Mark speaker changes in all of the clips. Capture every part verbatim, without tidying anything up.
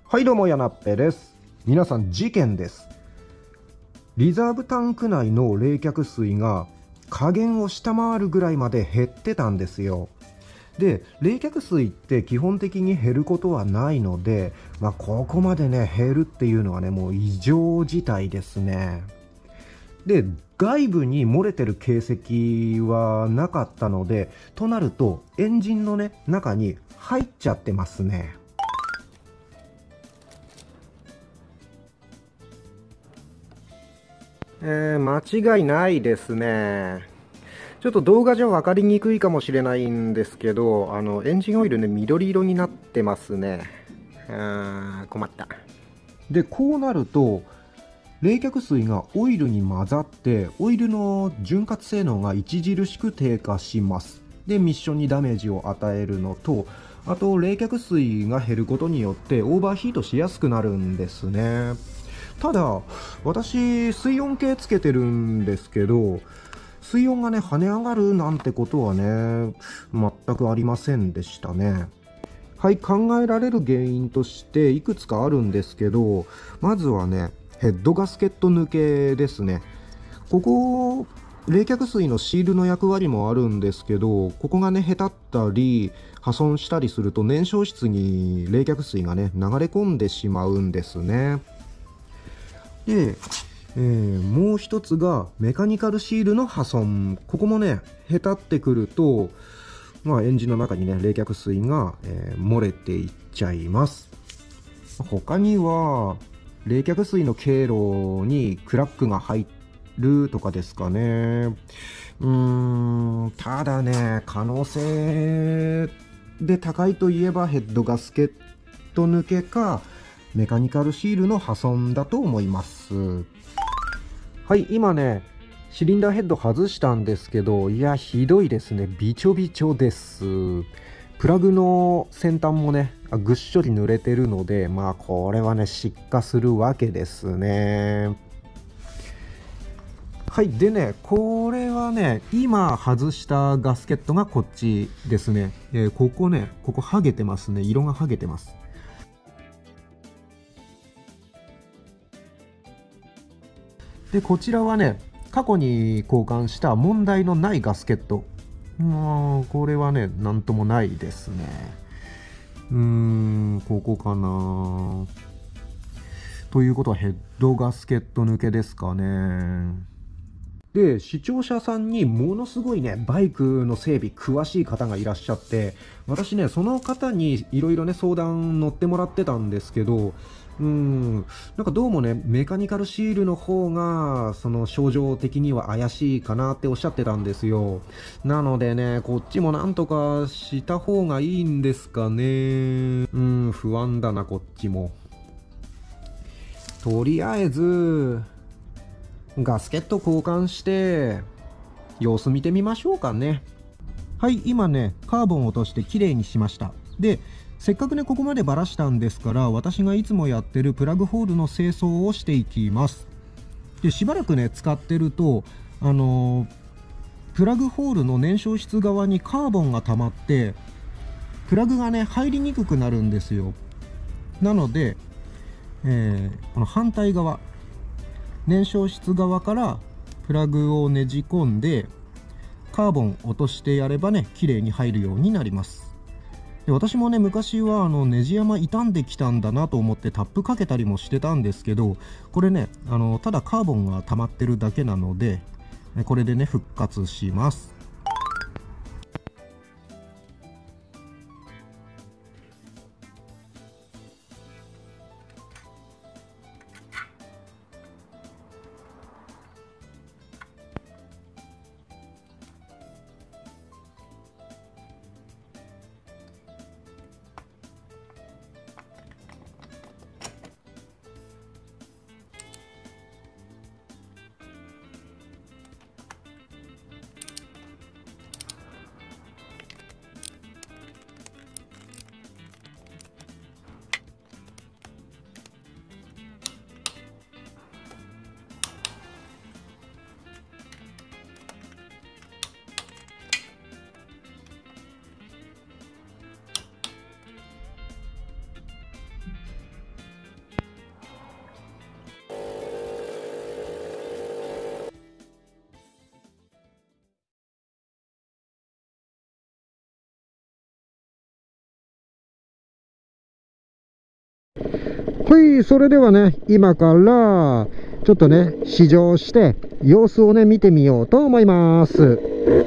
Speaker 1: はいどうも、やなっぺです。皆さん、事件です。リザーブタンク内の冷却水が下限を下回るぐらいまで減ってたんですよ。で、冷却水って基本的に減ることはないので、まあ、ここまでね、減るっていうのはね、もう異常事態ですね。で、外部に漏れてる形跡はなかったので、となると、エンジンのね、中に入っちゃってますね。えー、間違いないですね。ちょっと動画じゃ分かりにくいかもしれないんですけど、あの、エンジンオイルね、緑色になってますね。あー、困った。で、こうなると、冷却水がオイルに混ざって、オイルの潤滑性能が著しく低下します。で、ミッションにダメージを与えるのと、あと、冷却水が減ることによって、オーバーヒートしやすくなるんですね。ただ、私、水温計つけてるんですけど、水温がね、跳ね上がるなんてことはね、全くありませんでしたね。はい、考えられる原因としていくつかあるんですけど、まずはね、ヘッドガスケット抜けですね。ここ、冷却水のシールの役割もあるんですけど、ここがね、へたったり、破損したりすると燃焼室に冷却水がね、流れ込んでしまうんですね。で、えー、もう一つがメカニカルシールの破損。ここもね、へたってくると、まあ、エンジンの中にね、冷却水が、えー、漏れていっちゃいます。他には、冷却水の経路にクラックが入るとかですかね。うーん、ただね、可能性で高いといえばヘッドガスケット抜けか、メカニカルシールの破損だと思います。はい、今ね、シリンダーヘッド外したんですけど、いや、ひどいですね。びちょびちょです。プラグの先端もね、ぐっしょり濡れてるので、まあ、これはね、失火するわけですね。はい、でね、これはね、今外したガスケットがこっちですね。えー、ここね、ここ剥げてますね。色が剥げてます。で、こちらはね、過去に交換した問題のないガスケット。まあ、これはね、なんともないですね。うーん、ここかな。ということはヘッドガスケット抜けですかね。で、視聴者さんにものすごいね、バイクの整備詳しい方がいらっしゃって、私ね、その方にいろいろね、相談乗ってもらってたんですけど、うん、なんかどうもね、メカニカルシールの方が、その症状的には怪しいかなっておっしゃってたんですよ。なのでね、こっちもなんとかした方がいいんですかね。うん、不安だな、こっちも。とりあえず、ガスケット交換して、様子見てみましょうかね。はい、今ね、カーボンを落としてきれいにしました。で、せっかくね、ここまでばらしたんですから、私がいつもやってるプラグホールの清掃をしていきます。で、しばらくね、使ってると、あのー、プラグホールの燃焼室側にカーボンが溜まって、プラグがね、入りにくくなるんですよ。なので、えー、この反対側、燃焼室側からプラグをねじ込んで、カーボン落としてやればね、綺麗に入るようになります。で、私もね、昔はあのネジ山傷んできたんだなと思ってタップかけたりもしてたんですけど、これね、あのただカーボンが溜まってるだけなので、これでね、復活します。 はい、それではね、今からちょっとね試乗して様子をね見てみようと思います。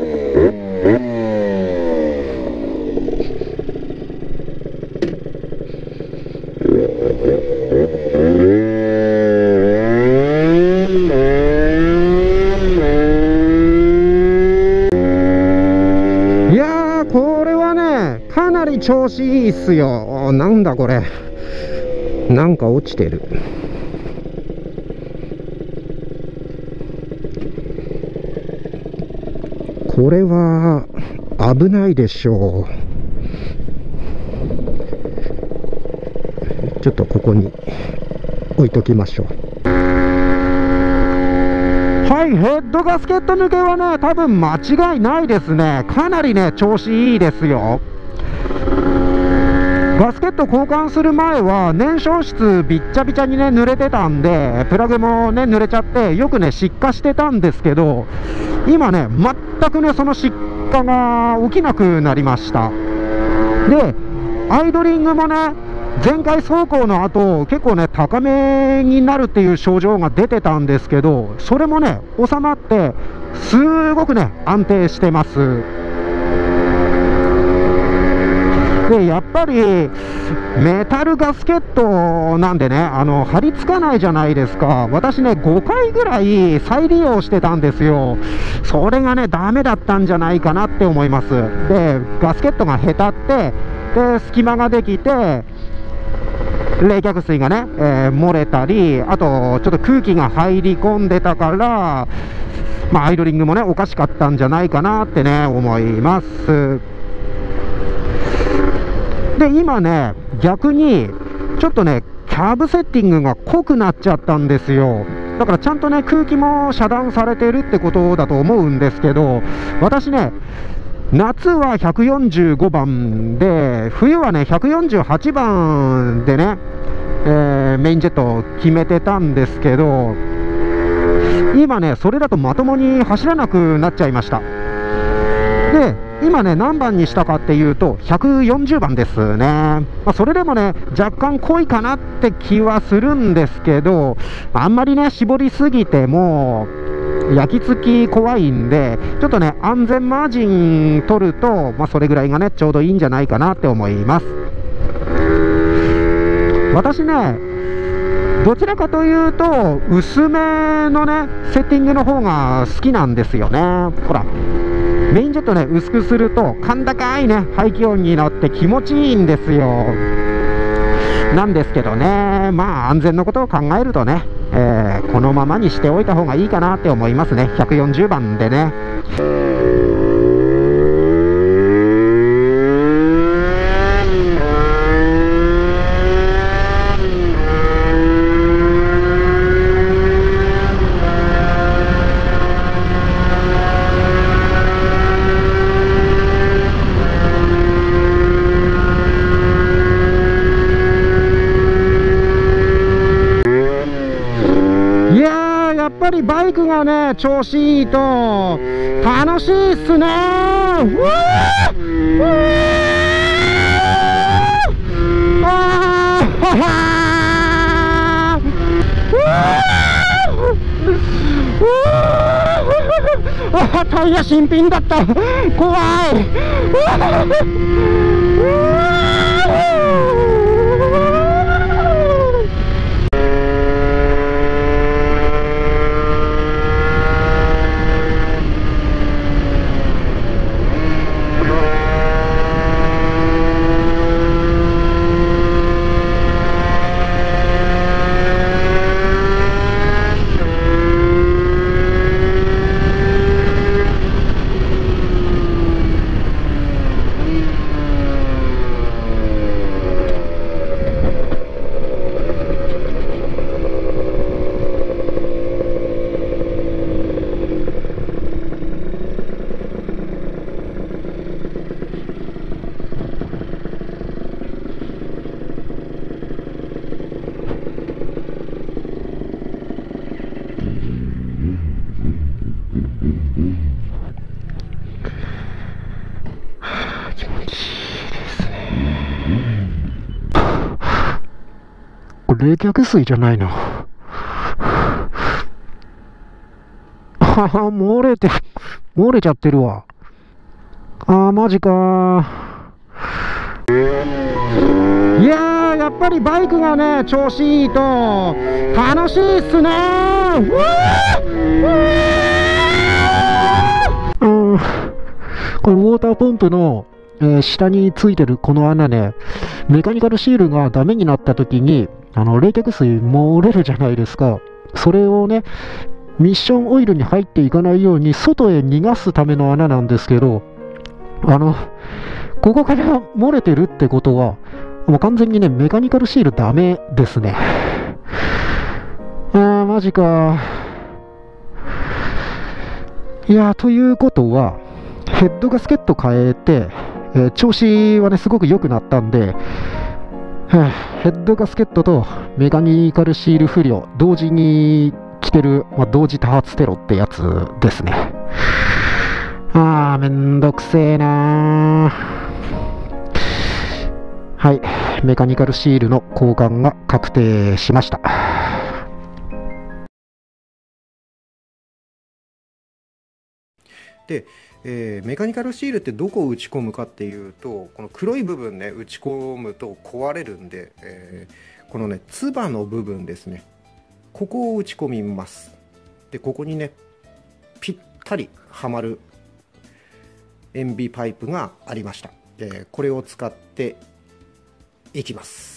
Speaker 1: いやー、これはねかなり調子いいっすよ。なんだこれ、なんか落ちてる。これは危ないでしょう。ちょっとここに置いときましょう。はい、ヘッドガスケット抜けはね多分間違いないですね。かなりね調子いいですよ。ガスケット交換する前は燃焼室びっちゃびちゃにね濡れてたんで、プラグもね濡れちゃってよくね失火してたんですけど、今ね全くねその失火が起きなくなりました。でアイドリングもね前回走行の後結構ね高めになるっていう症状が出てたんですけど、それもね収まってすごくね安定してます。でやっぱりメタルガスケットなんでね、あの張り付かないじゃないですか。私ねごかいぐらい再利用してたんですよ。それがねダメだったんじゃないかなって思います。でガスケットがへたって、で隙間ができて冷却水がね、えー、漏れたり、あとちょっと空気が入り込んでたから、まあ、アイドリングもねおかしかったんじゃないかなってね思います。で今ね逆にちょっとねキャブセッティングが濃くなっちゃったんですよ。だからちゃんとね空気も遮断されてるってことだと思うんですけど、私ね夏はひゃくよんじゅうごばんで冬はねひゃくよんじゅうはちばんでね、えー、メインジェットを決めてたんですけど、今ねそれだとまともに走らなくなっちゃいました。で今ね何番にしたかっていうとひゃくよんじゅうばんですね。まあ、それでもね若干濃いかなって気はするんですけど、あんまりね絞りすぎても焼き付き怖いんで、ちょっとね安全マージン取ると、まあ、それぐらいがねちょうどいいんじゃないかなって思います。私ねどちらかというと薄めのねセッティングの方が好きなんですよね。ほらメインジェットね薄くすると甲高いね排気音になって気持ちいいんですよ。なんですけどね、まあ安全のことを考えるとね、えー、このままにしておいた方がいいかなって思いますね。ひゃくよんじゅうばんでね。やっぱりバイクがね調子いいと楽しいっすね。うわーうわーあーははーうわーあタイヤ新品だった。怖い。 冷却水じゃないの。ああ、漏れて、漏れちゃってるわ。ああ、マジかー。いやー、やっぱりバイクがね、調子いいと、楽しいっすねー。うわー、うん、これウォーターポンプの、えー、下についてるこの穴ね、メカニカルシールがダメになった時に、あの、冷却水漏れるじゃないですか。それをね、ミッションオイルに入っていかないように外へ逃がすための穴なんですけど、あの、ここから漏れてるってことは、もう完全にね、メカニカルシールダメですね。あー、マジか。いやー、ということは、ヘッドガスケット変えて、えー、調子はね、すごく良くなったんで、はあ、ヘッドガスケットとメカニカルシール不良、同時に来てる、まあ、同時多発テロってやつですね。あー、めんどくせえなー。はい、メカニカルシールの交換が確定しました。で、えー、メカニカルシールってどこを打ち込むかっていうと、この黒い部分ね、打ち込むと壊れるんで、えー、このね、つばの部分ですね、ここを打ち込みます。で、ここにね、ぴったりはまる塩ビパイプがありました。えー、これを使っていきます。